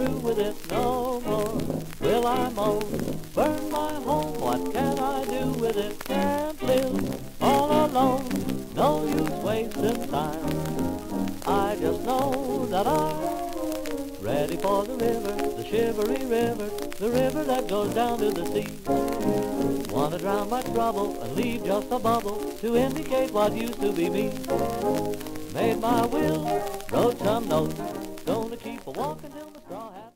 through with it no more. Will I mow, burn my home? What can I do with it? Can't live all alone. No use wasting time. I just know that I'm ready for the river, the shivery river, the river that goes down to the sea. Wanna drown my trouble and leave just a bubble to indicate what used to be me. Made my will, wrote some notes, gonna keep a walking till the straw hat.